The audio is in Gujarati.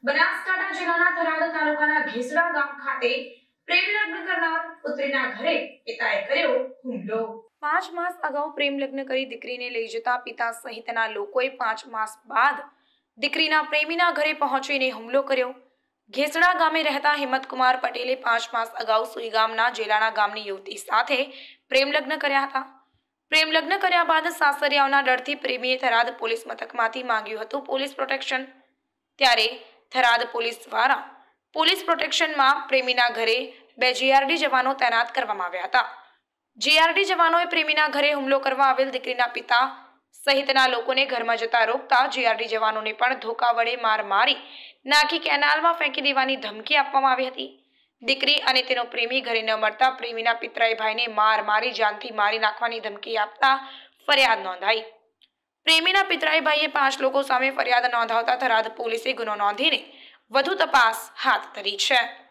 બનાસકાંઠા જિલ્લાના થરાદ તાલુકાના ઘેસડા ગામ ખાતે પ્રેમ લગ્ન કરનાર પુત્રીના ઘરે પિતાએ કર્યો હુમલો। 5 માસ અગાઉ પ્રેમ લગ્ન કરી દીકરીને લઈ જતા પિતા સહિતના લોકોએ 5 માસ બાદ દીકરીના પ્રેમીના ઘરે પહોંચીને હુમલો કર્યો। ઘેસડા ગામે રહેતા હિંમતકુમાર પટેલે 5 માસ અગાઉ સુઈ ગામના જેલાણા ગામની યુવતી સાથે પ્રેમ લગ્ન કર્યા હતા। પ્રેમ લગ્ન કર્યા બાદ સાસરિયાઓના ડરથી પ્રેમીએ થરાદ પોલીસ મથકમાંથી માંગ્યું હતું પોલીસ પ્રોટેક્શન। ત્યારે થરાદ પોલીસ દ્વારા પોલીસ પ્રોટેક્શનમાં પ્રેમીના ઘરે 2 જીઆરડી જવાનો તૈનાત કરવામાં આવ્યા હતા। જીઆરડી જવાનોએ પ્રેમીના ઘરે હુમલો કરવા આવેલ દીકરીના પિતા સહિતના લોકોને ઘરમાં જતા રોકતા જીઆરડી જવાનોને પણ ધોકા વડે માર મારી નાખી કેનાલમાં ફેંકી દેવાની ધમકી આપવામાં આવી હતી। દીકરી અને તેનો પ્રેમી ઘરે ન મળતા પ્રેમીના પિતરાઈ ભાઈને માર મારી જાનથી મારી નાખવાની ધમકી આપતા ફરિયાદ નોંધાઈ। પ્રેમીના પિતરાઈ ભાઈએ 5 લોકો સામે ફરિયાદ નોંધાવતા થરાદ પોલીસે ગુનો નોંધીને વધુ તપાસ હાથ ધરી છે।